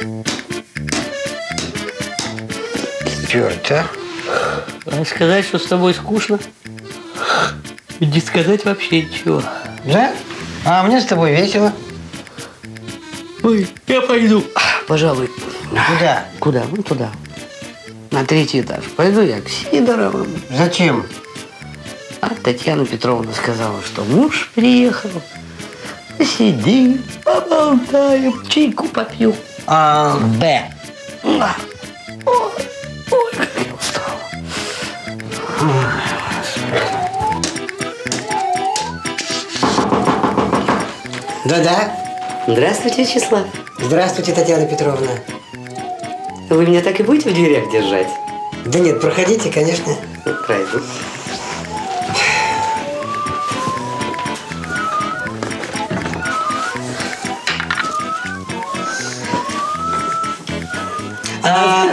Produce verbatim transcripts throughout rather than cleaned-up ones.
Черт, а? А сказать, что с тобой скучно? Не сказать вообще ничего. Да? А мне с тобой весело. Ой, я пойду, пожалуй. Куда? Куда? Ну, туда. На третий этаж. Пойду я к Сидоровым. Зачем? А Татьяна Петровна сказала, что муж приехал. Посидим, поболтаем, чайку попью. А, Б. А. Ой, ой, как я устала. Да-да. Здравствуйте, Вячеслав. Здравствуйте, Татьяна Петровна. Вы меня так и будете в дверях держать? Да нет, проходите, конечно. Пройду. А,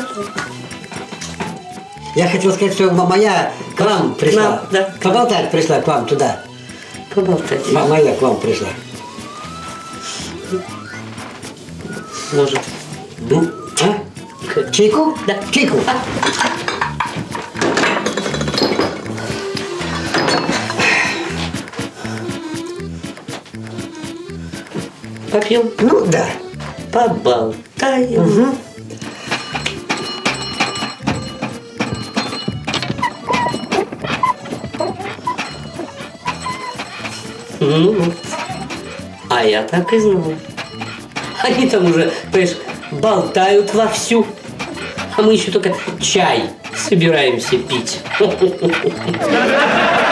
я хотел сказать, что моя к вам пришла. Нам, да. Поболтать пришла к вам туда. Поболтать. М- Моя к вам пришла. Может. Ну, а? Чайку? Да. Чайку. Попьем? Ну, да. Поболтаем. Угу. Ну вот. А я так и знал. Они там уже, понимаешь, болтают вовсю. А мы еще только чай собираемся пить.